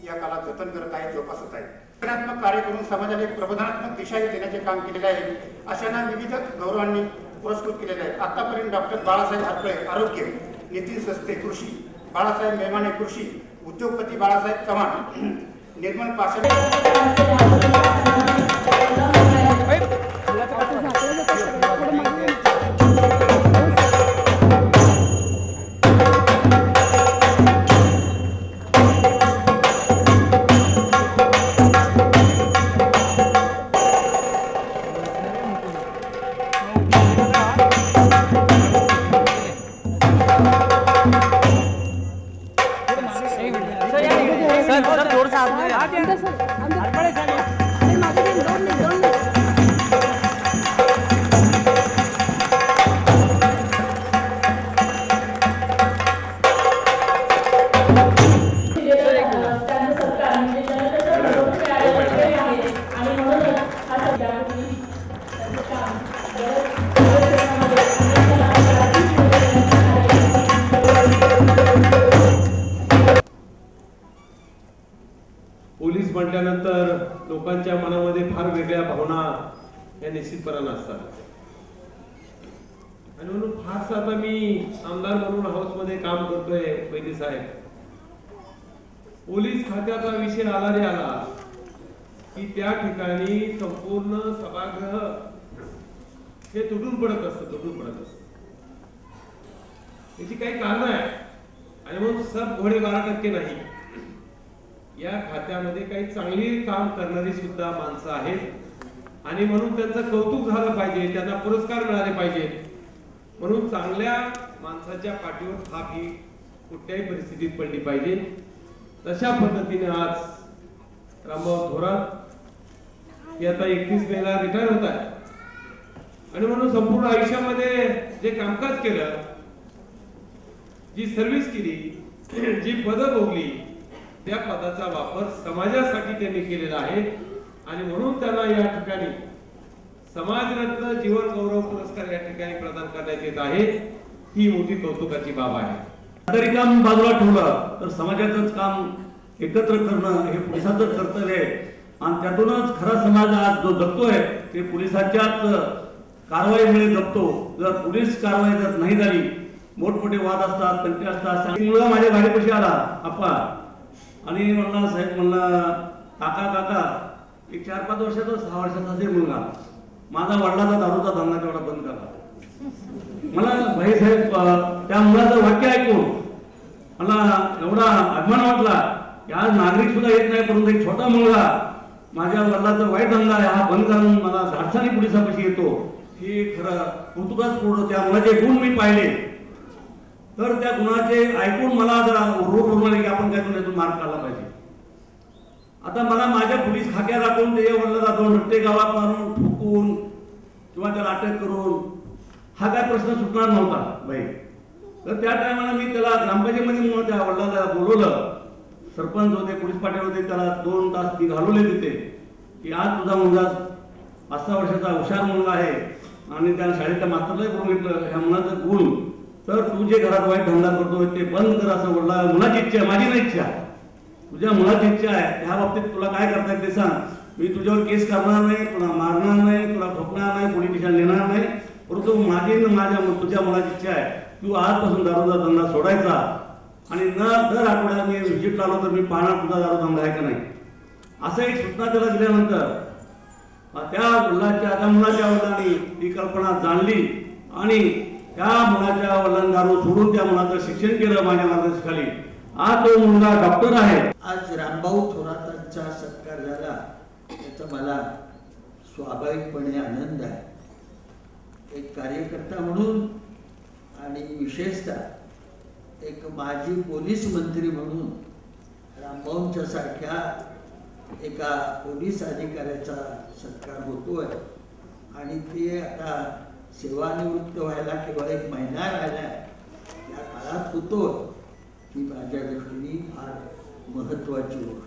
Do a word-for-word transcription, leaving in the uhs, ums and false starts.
या काळात जतन करत आहेत, जोपासत आहेत. प्रेरणात्मक कार्य करून समाजाला एक प्रबोधनात्मक दिशा देण्याचे काम केलेले आहे. अशांना विविध गौरवांनी पुरस्कृत केलेले आहे. आतापर्यंत डॉक्टर बाळासाहेब आरपळे आरोग्य, नितीन सस्ते कृषी, बाळासाहेब मेमाने कृषी, उद्योगपती बाळासाहेब चव्हाण, निर्मल पाषाण पोलीस म्हटल्यानंतर लोकांच्या मनामध्ये फार वेगळ्या भावना या निश्चितपणाने असतात आणि म्हणून फारसा आता मी आमदार म्हणून हाऊसमध्ये काम करतोय वैद्य साहेब. पोलीस खात्याचा विषय आला रे आला की त्या ठिकाणी संपूर्ण सभागृह हे तुटून पडत असतं तुटून पडत असतं. याची काही कारण आहे आणि म्हणून सब घोडे बारा टक्के नाही. या खात्यामध्ये काही चांगली काम करणारी सुद्धा माणसं आहेत आणि म्हणून त्यांचं कौतुक झालं पाहिजे, त्यांना पुरस्कार मिळाले पाहिजेत. म्हणून चांगल्या माणसाच्या पाठीवर थाप ही कुठल्याही परिस्थितीत पडली पाहिजे. तशा पद्धतीने आज रामभाऊ थोरात हे आता एकतीस मेला रिटायर होत आहे आणि म्हणून संपूर्ण आयुष्यामध्ये जे कामकाज केलं, जी सर्व्हिस केली, जी पदं भोगली, त्या पदाचा वापर समाजासाठी त्यांनी केलेला आहे आणि म्हणून त्यांना या ठिकाणी समाजरत्न जीवन गौरव पुरस्कार या ठिकाणी प्रदान करण्यात येत आहे. ही मोठी कौतुकाची बाब आहे. तरी काम बाजूला ठेवलं तर समाजाचंच काम एकत्र करणं हे पोलिसांचं कर्तव्य आहे आणि त्यातूनच खरा समाज आज जो जगतोय ते पोलिसांच्याच कारवाईमुळे जगतो. जर पोलीस कारवाई जर नाही झाली, मोठमोठे वाद असतात, तंटे असतात. मुलगा माझ्या गाडीपाशी आला आप्पा आणि म्हणला साहेब म्हणला काका काका एक चार पाच वर्षाचा सहा वर्षाचा असेल मुलगा, माझा वडिलाचा दारूचा धंदा तेवढा बंद करा. मला भाई साहेब त्या मुलाचं वाक्य ऐकून मला एवढा अभिमान वाटला की आज नागरिक सुद्धा येत नाही, परंतु एक छोटा मुलगा माझ्या वडिलाचा वाईट धंदा आहे हा बंद करून मला धाडसाने पोलिसापाशी येतो. हे खरं कौतुकाच पूर्ण. त्या मुलाचे गुण मी पाहिले तर त्या गुणाचे ऐकून मला जरा रोड उरवले की आपण काय त्यातून मार्ग काढला पाहिजे. आता मला माझ्या पोलीस खाक्या राखून ते वडला जातो रट्टे गावात मारून ठोकून किंवा त्याला अटक करून हा काय प्रश्न सुटणार नव्हता बाई. तर त्या टायमाला मी त्याला ग्रामपंचायतीमध्ये म्हणून त्या वडिलाला बोलवलं. सरपंच होते, पोलीस पाटील होते, त्याला दोन तास ती घालवले तिथे की आज तुझा मुलगा पाच सहा वर्षाचा हुशार मुलगा आहे आणि त्या शाळेच्या मास्तरलाही बोलून घेतलं ह्या मुलाचं गुण, तर तू जे घरात वाईट धंदा करतोय ते बंद कर असं बोलला. मुलाची इच्छा आहे, माझी नाही इच्छा, तुझ्या मुलाची इच्छा आहे. ह्या बाबतीत तुला काय करता येते सांग. मी तुझ्यावर केस करणार नाही, तुला मारणार नाही, तुला ठोकणार नाही, पोलीस स्टेशन नेणार नाही, परंतु माझी माझ्या तुझ्या मुलाची इच्छा आहे तू आजपासून दारूचा धंदा सोडायचा आणि न दर आठवड्याला मी व्हिजिट लावलो तर मी पाहणार तुझा दारू धंदा आहे का नाही. असं एक सूचना त्याला दिल्यानंतर त्या मुलाच्या त्या मुलाच्या वडिलांनी ती कल्पना जाणली आणि त्या मुलाच्या वडिलांनी दारू सोडून त्या मुलाचं शिक्षण केलं माझ्या मार्गदर्शनाखाली. आज तो मुलगा डॉक्टर आहे. आज रामभाऊ थोरातांचा सत्कार झाला याचा मला स्वाभाविकपणे आनंद आहे. एक कार्यकर्ता म्हणून आणि विशेषतः एक माजी पोलीस मंत्री म्हणून रामभाऊंच्या सारख्या एका पोलीस अधिकाऱ्याचा सत्कार होतोय आणि ते आता सेवानिवृत्त व्हायला केवळ एक महिना राहिला या काळात होतो ही माझ्या दृष्टीने फार महत्त्वाची गोष्ट